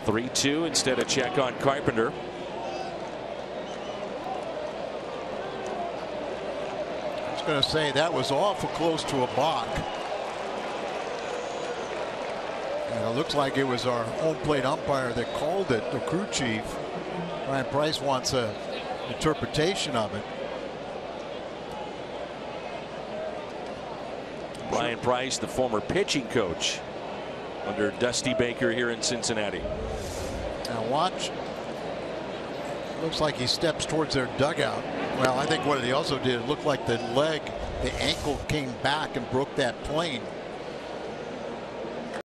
3-2 instead of check on Carpenter. I was going to say that was awful close to a balk. And it looks like it was our home plate umpire that called it, the crew chief. Ryan Price wants an interpretation of it. Ryan Price, the former pitching coach under Dusty Baker here in Cincinnati. Now watch. Looks like he steps towards their dugout. Well, I think what he also did, it looked like the ankle came back and broke that plane.